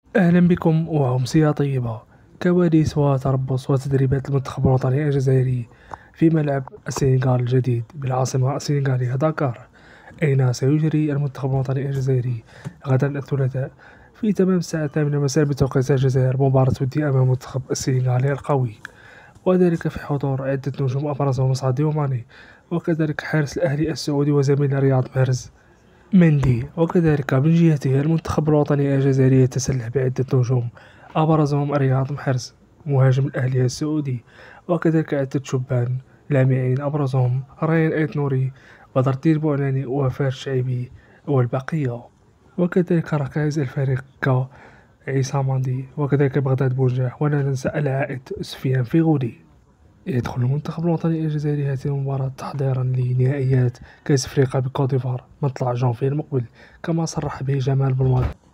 أهلا بكم وأمسية طيبة. كواليس وتربص وتدريبات المنتخب الوطني الجزائري في ملعب السنغال الجديد بالعاصمة السنغالية دكار، أين سيجري المنتخب الوطني الجزائري غدا الثلاثاء في تمام الساعة 8 مساء بتوقيت الجزائر مباراة ودية أمام المنتخب السنغالي القوي، وذلك في حضور عدة نجوم أبرزهم ساديو ماني، وكذلك حارس الأهلي السعودي وزميل رياض محرز مندي. وكذلك من جهته المنتخب الوطني الجزائري يتسلح بعدة نجوم أبرزهم رياض محرز مهاجم الأهلي السعودي، وكذلك عدة شبان لامعين أبرزهم ريان أيت نوري، بدر الدين بوعلاني، وفاء الشعيبي والبقية، وكذلك ركائز الفريق كعيسى ماندي، وكذلك بغداد بوجاح، ولا ننسى العائد سفيان فيغولي. يدخل المنتخب الوطني الجزائري هذه المباراة تحضيرا لنهائيات كأس أفريقيا بكوت ديفوار مطلع جانفي المقبل، كما صرح به جمال بلماضي.